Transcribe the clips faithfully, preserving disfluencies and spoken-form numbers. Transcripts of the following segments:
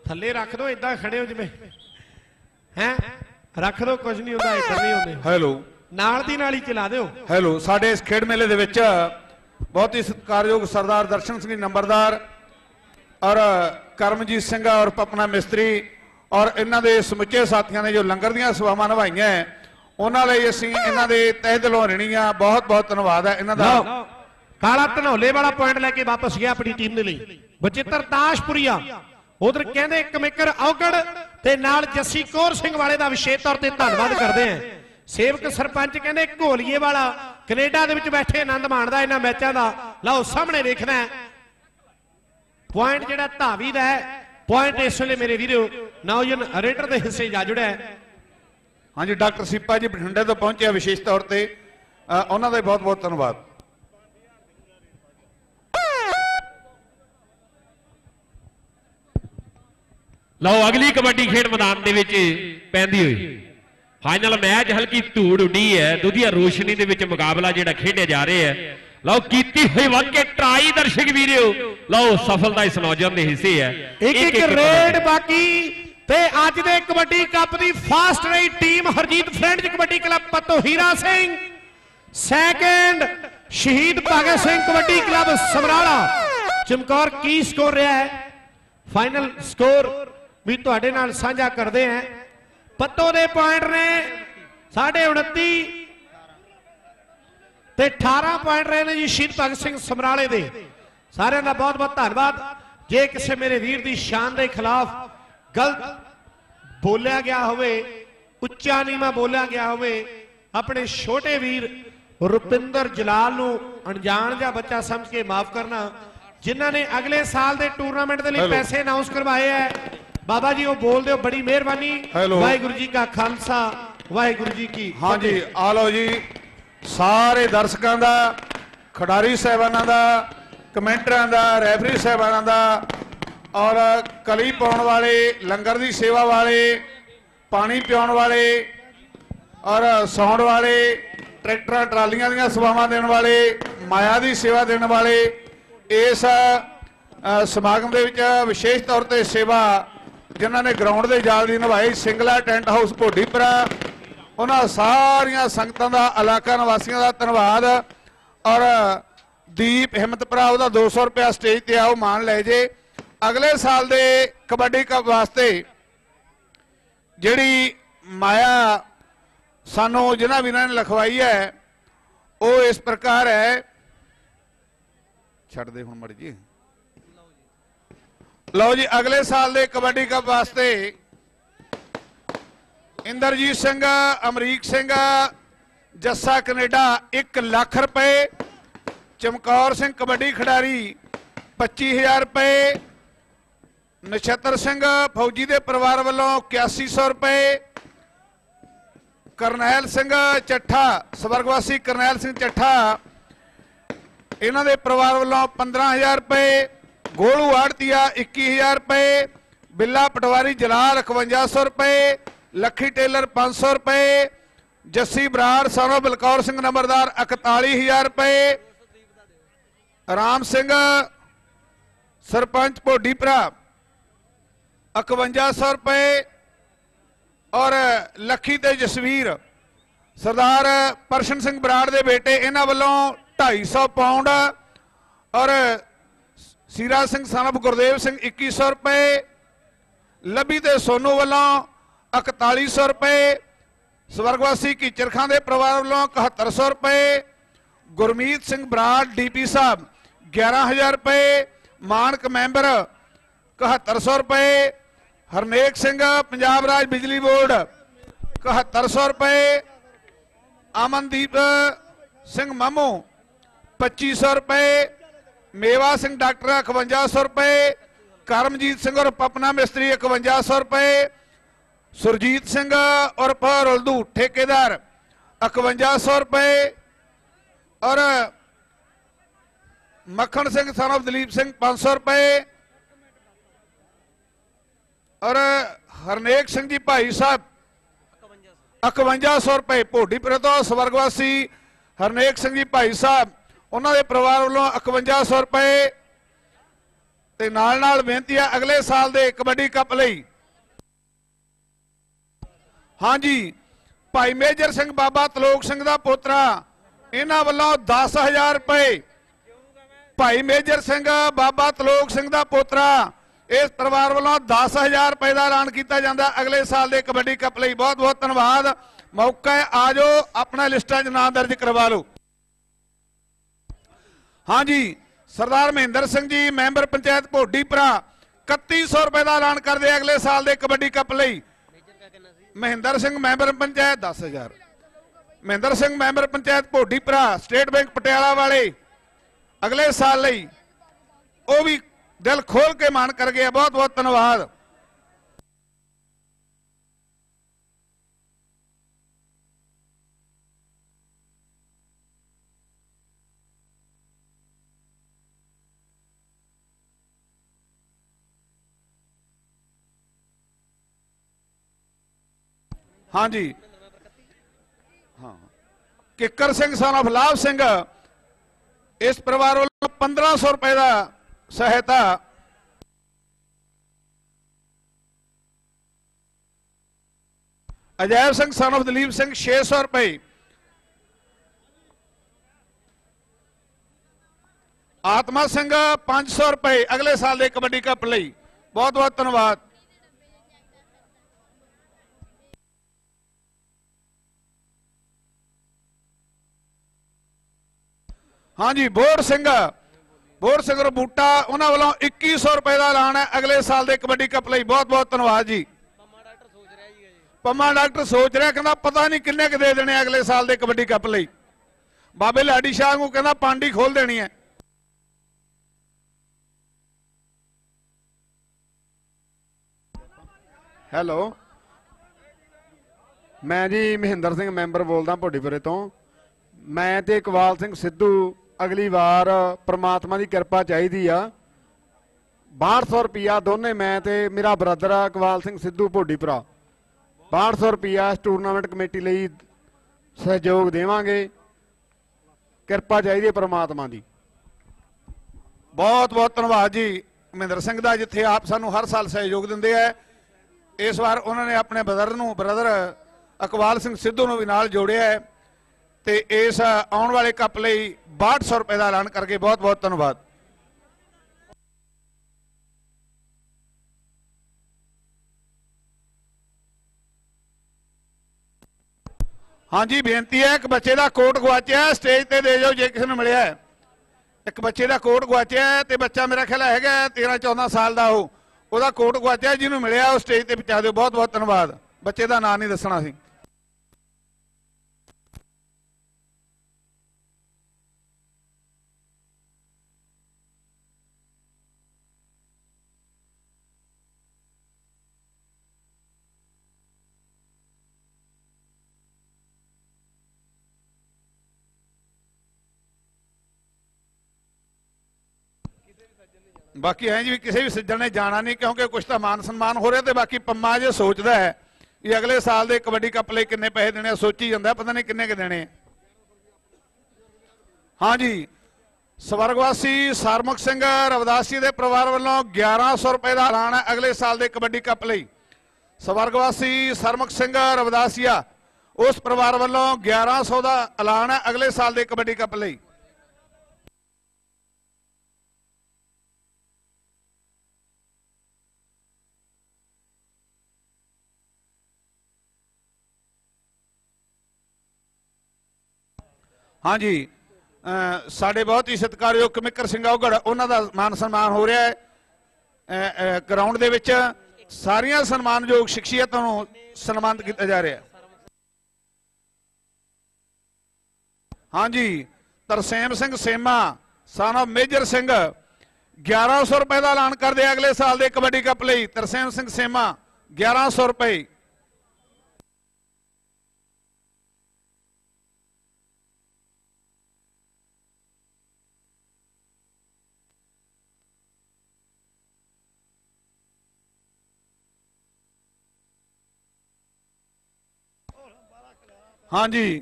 थले रख दो, इदा खड़े हो जिवें हैं, रख दो, कुछ नहीं होता, इधर नहीं होंगे। हेलो नाल दी नाल ही चला दिओ। हेलो साडे इस खेड मेले दे विच बहुत ही सत्कारयोग सरदार दर्शन सिंह नंबरदार और करमजीत सिंह और पपना मिस्त्री और इन्हां दे समुचे साथियों ने जो लंगर दीयां सेवावां निभाईआं उन्हां लई असीं इन्हां दे तहे दिलों ऋणी आ। बहुत बहुत धन्नवाद है इन्हां दा। काला धनौले वाला पॉइंट लेके वापस गया अपनी टीम दे लई। बचित्र ताशपुरिया उधर कहंदे कमेकर औगड़ ते नाल जस्सी कौर सिंह वाले दा विशेष तौर ते धन्नवाद करदे हैं। सेवक सरपंच कहंदे घोलिए वाला कनेडा दे विच बैठे आनंद माणदा इन्हां मैचां दा। लाओ सामने देखना है पॉइंट जिहड़ा धावी दा है। पॉइंट इस वेले मेरे वीरो नौजन रेडर दे हिस्से जा जुड़ा है। हाँ जी डॉक्टर सीपा जी बठिंडे तो पहुंचे विशेष तौर पर उन्होंने का बहुत बहुत धन्यवाद। लो अगली कबड्डी खेड मैदान दे विच पैंदी हुई फाइनल मैच हल्की धूड़ उड्डी है। दुधिया रोशनी दे विच मुकाबला जिहड़ा खेडे जा रहे है। लो कीती हुई वाके ट्राई दर्शक वीरो लो सफलता इस नौजवान दे हिस्से है। एक एक, एक रेड बाकी ते अज दे कबड्डी कप दी फास्ट रही team Harjeet friends kabaddi club Patto Hira Singh, second Shaheed Bhagat Singh kabaddi club Samrala. Chamkaur की स्कोर रहा है, फाइनल स्कोर भी तुहाडे नाल साझा करते हैं। पत्तो दे पॉइंट ने साढ़े उनती ते अठारह पॉइंट रहे ने जी शहीद भगत सिंह समराले दे। सारे का बहुत बहुत धन्यवाद। जे किसी मेरे वीर की शान के खिलाफ गलत बोलिया गया होवे, उच्चा नीवा बोलिया गया होवे, अपने छोटे वीर रुपिंदर जलाल नूं अनजान जा बच्चा समझ के माफ करना। जिन्हों ने अगले साल के टूरनामेंट के लिए पैसे अनाउंस करवाए हैं बाबा जी वो बोल दो बड़ी मेहरबानी। वाहिगुरु जी का खालसा वाहिगुरु जी की। हाँ जी आ लो जी सारे दर्शकों का, खिडारी साहबाना का, कमेंटरां का, रैफरी साहबाना का और कली पाने वाले, लंगर की सेवा वाले, पानी पियाने वाले और सौण वाले, ट्रैक्टर ट्रालियां दी सेवावां देने वाले, माया की सेवा देने वाले, इस समागम के विच विशेष तौर पर सेवा जिन्होंने ग्राउंड के जाल की निभाई सिंगला टेंट हाउस भोडीपुरा, उन्होंने सारिया संगतों का, इलाका निवासियों का धन्यवाद। और दीप हिम्मत भरा वह दो सौ रुपया स्टेज पर आओ मान ले जे। अगले साल के कबड्डी कप वास्ते जिहड़ी माया सानू जिन्हां वीरां ने लिखवाई है वो इस प्रकार है। छड़ दे हुण मर जी। लो जी अगले साल के कबड्डी कप वास्ते इंद्रजीत सिंह, अमरीक सिंह, जस्सा कनेडा एक लाख रुपए, चमकौर सिंह कबड्डी खिडारी पच्ची हजार रुपए, नछत्र सिंह फौजी के परिवार वालों इक्यासी सौ रुपए, करनैल सिंह चट्ठा स्वर्गवासी करनैल सिंह चट्ठा इन्हों के परिवार वालों पंद्रह हजार रुपए, गोलू आड़तिया इक्की हजार रुपए, बिल्ला पटवारी जलाल इकवंजा सौ रुपए, लखी टेलर पांच सौ रुपए, जस्सी बराड़ सोनो बलकौर सिंह नंबरदार इकताली हजार रुपए, राम सिंह सरपंच भोडीपुरा इकवंजा सौ रुपए और लखी ते जसवीर सरदार परशन सिंह बराड़ के बेटे इन्हों वालों ढाई सौ पाउंड और सीरा सिंह सन गुरदेव सिंह इक्की सौ रुपए, लभी ते सोनू वालों इकताली सौ रुपए, स्वर्गवासी कीचर खां के परिवार वालों इकहत्तर सौ रुपए, गुरमीत सिंह बराड़ डी पी साहब ग्यारह हजार रुपए, मानक मैंबर इकहत्तर सौ रुपए, हरनेक सिंह पंजाब राज बिजली बोर्ड इकहत्तर सौ रुपए, अमनदीप सिंह मामू पच्ची सौ रुपए, मेवा सिंह डॉक्टर इकवंजा सौ रुपए, करमजीत सिंह और पपना मिस्त्री इकवंजा सौ रुपए, सुरजीत सिंह उर्फ रुलदू ठेकेदार इकवंजा सौ रुपए और मक्खन सिंह सन ऑफ दलीप सिंह पांच सौ रुपए और हरनेक सिंह जी भाई साहब इकवंजा सौ रुपए, भोडीपुरा तो स्वर्गवासी हरनेक सिंह जी भाई साहब उन्होंने परिवार वालों इकवंजा सौ रुपए, ਤੇ ਨਾਲ ਨਾਲ ਬੇਨਤੀ ਹੈ ਅਗਲੇ ਸਾਲ ਦੇ ਕਬੱਡੀ ਕੱਪ ਲਈ ਹਾਂਜੀ ਭਾਈ ਮੇਜਰ ਸਿੰਘ ਬਾਬਾ ਤਲੋਕ ਸਿੰਘ ਦਾ ਪੋਤਰਾ ਇਹਨਾਂ ਵੱਲੋਂ ਦਸ ਹਜ਼ਾਰ ਰੁਪਏ ਭਾਈ ਮੇਜਰ ਸਿੰਘ ਬਾਬਾ ਤਲੋਕ ਸਿੰਘ ਦਾ ਪੋਤਰਾ ਇਸ ਪਰਿਵਾਰ ਵੱਲੋਂ ਦਸ ਹਜ਼ਾਰ ਰੁਪਏ ਦਾ ਐਲਾਨ ਕੀਤਾ ਜਾਂਦਾ ਅਗਲੇ ਸਾਲ ਦੇ ਕਬੱਡੀ ਕੱਪ ਲਈ। ਬਹੁਤ ਬਹੁਤ ਧੰਨਵਾਦ। ਮੌਕਾ ਹੈ ਆ ਜਾਓ ਆਪਣਾ ਲਿਸਟਾਂ 'ਚ ਨਾਂ ਦਰਜ ਕਰਵਾ ਲਓ। ਹਾਂਜੀ ਸਰਦਾਰ ਮਹਿੰਦਰ ਸਿੰਘ ਜੀ ਮੈਂਬਰ ਪੰਚਾਇਤ ਭੋਡੀਪੁਰਾ ਇਕੱਤੀ ਸੌ ਰੁਪਏ ਦਾ ਐਲਾਨ ਕਰਦੇ ਅਗਲੇ ਸਾਲ ਦੇ ਕਬੱਡੀ ਕੱਪ ਲਈ। ਮਹਿੰਦਰ ਸਿੰਘ ਮੈਂਬਰ ਪੰਚਾਇਤ ਦਸ ਹਜ਼ਾਰ। Mahinder Singh member panchayat Bhodipura State Bank Patiala ਵਾਲੇ ਅਗਲੇ ਸਾਲ ਲਈ ਉਹ ਵੀ ਦਿਲ ਖੋਲ ਕੇ ਮਾਨ ਕਰ ਗਏ। ਬਹੁਤ ਬਹੁਤ ਧੰਨਵਾਦ। ਹਾਂਜੀ ਹਾਂ ਕਿੱਕਰ ਸਿੰਘ son of ਲਾਭ ਸਿੰਘ ਇਸ ਪਰਿਵਾਰ ਵੱਲੋਂ ਪੰਦਰਾਂ ਸੌ ਰੁਪਏ ਦਾ ਸਹਾਇਤਾ। ਅਜੈਬ ਸਿੰਘ son of ਦਲੀਪ ਸਿੰਘ ਛੇ ਸੌ ਰੁਪਏ। ਆਤਮਾ ਸਿੰਘ ਪੰਜ ਸੌ ਰੁਪਏ ਅਗਲੇ ਸਾਲ ਦੇ ਕਬੱਡੀ ਕੱਪ ਲਈ। ਬਹੁਤ ਬਹੁਤ ਧੰਨਵਾਦ। ਹਾਂਜੀ ਬੋੜ ਸਿੰਘ ਬੋੜ ਸਿੰਘ ਰਬੂਟਾ ਉਹਨਾਂ ਵੱਲੋਂ ਇੱਕੀ ਸੌ ਰੁਪਏ ਦਾ ਐਲਾਨ ਹੈ ਅਗਲੇ ਸਾਲ ਦੇ ਕਬੱਡੀ ਕੱਪ ਲਈ। ਬਹੁਤ ਬਹੁਤ ਧੰਨਵਾਦ ਜੀ। ਪੰਮਾ ਡਾਕਟਰ ਸੋਚ ਰਿਹਾ ਕਹਿੰਦਾ ਪਤਾ ਨਹੀਂ ਕਿੰਨੇ ਕੁ ਦੇ ਦੇਣੇ ਅਗਲੇ ਸਾਲ ਦੇ ਕਬੱਡੀ ਕੱਪ ਲਈ। ਬਾਬੇ ਲਾਡੀ ਸ਼ਾਹ ਨੂੰ ਕਹਿੰਦਾ ਪਾਂਡੀ ਖੋਲ ਦੇਣੀ ਹੈ। ਹੈਲੋ ਮੈਂ ਜੀ ਮਹਿੰਦਰ ਸਿੰਘ ਮੈਂਬਰ ਬੋਲਦਾ ਭੋਡੀਪੁਰੇ ਤੋਂ। ਮੈਂ ਤੇ ਇਕਬਾਲ ਸਿੰਘ ਸਿੱਧੂ ਅਗਲੀ ਵਾਰ ਪ੍ਰਮਾਤਮਾ ਦੀ ਕਿਰਪਾ ਚਾਹੀਦੀ ਆ। ਬਾਹਠ ਸੌ ਰੁਪਈਆ ਦੋਨੇ ਮੈਂ ਤੇ ਮੇਰਾ ਬ੍ਰਦਰ ਆ ਇਕਬਾਲ ਸਿੰਘ ਸਿੱਧੂ ਭੋਡੀਪੁਰਾ ਬਾਹਠ ਸੌ ਰੁਪਈਆ ਇਸ ਟੂਰਨਾਮੈਂਟ ਕਮੇਟੀ ਲਈ ਸਹਿਯੋਗ ਦੇਵਾਂਗੇ। ਕਿਰਪਾ ਚਾਹੀਦੀ ਪ੍ਰਮਾਤਮਾ ਦੀ। ਬਹੁਤ ਬਹੁਤ ਧੰਨਵਾਦ ਜੀ ਮਹਿੰਦਰ ਸਿੰਘ ਦਾ ਜਿੱਥੇ ਆਪ ਸਾਨੂੰ ਹਰ ਸਾਲ ਸਹਿਯੋਗ ਦਿੰਦੇ ਆ। ਇਸ ਵਾਰ ਉਹਨਾਂ ਨੇ ਆਪਣੇ ਬ੍ਰਦਰ ਨੂੰ ਬ੍ਰਦਰ ਇਕਬਾਲ ਸਿੰਘ ਸਿੱਧੂ ਨੂੰ ਵੀ ਨਾਲ ਜੋੜਿਆ ਹੈ ਤੇ ਇਸ ਆਉਣ ਵਾਲੇ ਕੱਪ ਲਈ ਬਾਹਠ ਸੌ ਰੁਪਏ ਦਾ ਐਲਾਨ ਕਰਕੇ ਬਹੁਤ ਬਹੁਤ ਧੰਨਵਾਦ। ਹਾਂਜੀ ਬੇਨਤੀ ਹੈ ਇੱਕ ਬੱਚੇ ਦਾ ਕੋਟ ਗਵਾਚਿਆ ਸਟੇਜ ਤੇ ਦੇ ਜਾਓ ਜੇ ਕਿਸੇ ਨੂੰ ਮਿਲਿਆ। ਇੱਕ ਬੱਚੇ ਦਾ ਕੋਟ ਗਵਾਚਿਆ ਤੇ ਬੱਚਾ ਮੇਰਾ ਖਿਆਲ ਹੈਗਾ ਤੇਰਾਂ ਚੌਦਾਂ ਸਾਲ ਦਾ ਉਹ ਉਹਦਾ ਕੋਟ ਗਵਾਚਿਆ ਜਿਹਨੂੰ ਮਿਲਿਆ ਉਹ ਸਟੇਜ ਤੇ ਪਹੁੰਚਾ ਦਿਓ। ਬਹੁਤ ਬਹੁਤ ਧੰਨਵਾਦ। ਬੱਚੇ ਦਾ ਨਾਂ ਨਹੀਂ ਦੱਸਣਾ ਸੀ। ਬਾਕੀ ਐਂ ਜੀ ਵੀ ਕਿਸੇ ਵੀ ਸੱਜਣ ਨੇ ਜਾਣਾ ਨਹੀਂ ਕਿਉਂਕਿ ਕੁਛ ਤਾਂ ਮਾਨ ਸਨਮਾਨ ਹੋ ਰਿਹਾ ਤੇ ਬਾਕੀ ਪੰਮਾ ਜੇ ਸੋਚਦਾ ਹੈ ਕਿ ਅਗਲੇ ਸਾਲ ਦੇ ਕਬੱਡੀ ਕੱਪ ਲਈ ਕਿੰਨੇ ਪੈਸੇ ਦੇਣੇ ਸੋਚੀ ਜਾਂਦਾ ਪਤਾ ਨਹੀਂ ਕਿੰਨੇ ਕੁ ਦੇਣੇ। ਹਾਂਜੀ ਸਵਰਗਵਾਸੀ ਸਰਮੁਖ ਸਿੰਘ ਰਵਿਦਾਸੀ ਦੇ ਪਰਿਵਾਰ ਵੱਲੋਂ ਗਿਆਰਾਂ ਸੌ ਰੁਪਏ ਦਾ ਐਲਾਨ ਹੈ ਅਗਲੇ ਸਾਲ ਦੇ ਕਬੱਡੀ ਕੱਪ ਲਈ। ਸਵਰਗਵਾਸੀ ਸਰਮੁਖ ਸਿੰਘ ਰਵਿਦਾਸੀਆ ਉਸ ਪਰਿਵਾਰ ਵੱਲੋਂ ਗਿਆਰਾਂ ਸੌ ਦਾ ਐਲਾਨ ਹੈ ਅਗਲੇ ਸਾਲ ਦੇ ਕਬੱਡੀ ਕੱਪ ਲਈ। ਹਾਂਜੀ ਸਾਡੇ ਬਹੁਤ ਹੀ ਸਤਿਕਾਰਯੋਗ ਕਮਿਕਰ ਸਿੰਘ ਔਗੜ ਉਹਨਾਂ ਦਾ ਮਾਨ ਸਨਮਾਨ ਹੋ ਰਿਹਾ ਹੈ ਗਰਾਊਂਡ ਦੇ ਵਿੱਚ। ਸਾਰੀਆਂ ਸਨਮਾਨਯੋਗ ਸ਼ਖਸੀਅਤਾਂ ਨੂੰ ਸਨਮਾਨਿਤ ਕੀਤਾ ਜਾ ਰਿਹਾ। ਹਾਂਜੀ ਤਰਸੇਮ ਸਿੰਘ ਸੇਮਾ son of ਮੇਜਰ ਸਿੰਘ ਗਿਆਰਾਂ ਸੌ ਰੁਪਏ ਦਾ ਐਲਾਨ ਕਰਦੇ ਅਗਲੇ ਸਾਲ ਦੇ ਕਬੱਡੀ ਕੱਪ ਲਈ। ਤਰਸੇਮ ਸਿੰਘ ਸੇਮਾ ਗਿਆਰਾਂ ਸੌ ਰੁਪਏ। ਹਾਂਜੀ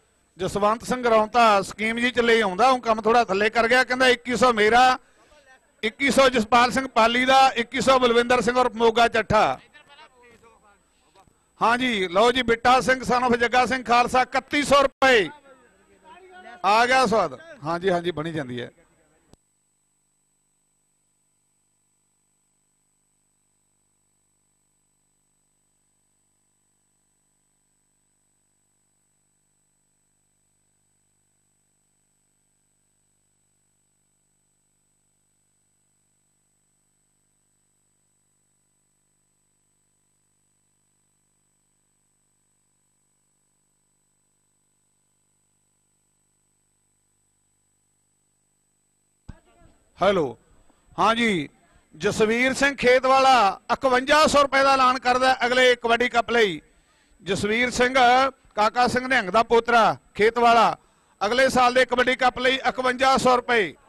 ਜਸਵੰਤ ਸਿੰਘ ਰੌਂਤਾ ਸਕੀਮ ਜੀ ਚ ਲਈ ਆਉਂਦਾ ਉਹ ਕੰਮ ਥੋੜਾ ਥੱਲੇ ਕਰ ਗਿਆ ਕਹਿੰਦਾ ਇੱਕੀ ਸੌ ਮੇਰਾ इक्की सौ जसपाल सिंह पाली का, इक्की सौ बलविंदर सिंह और मोगा चट्ठा। हाँ जी लो जी बिट्टा सिंह सन ऑफ जग्गा सिंह खालसा इकतीस सौ रुपए आ गया स्वाद। हाँ जी हाँ जी बनी जाती है। हेलो हाँ जी जसवीर सिंह खेत वाला इकवंजा सौ रुपए का ऐलान करता अगले कबड्डी कप लई। जसवीर सिंह काका सिंह निहंग का पोतरा खेत वाला अगले साल के कबड्डी कप लई इकवंजा सौ रुपए।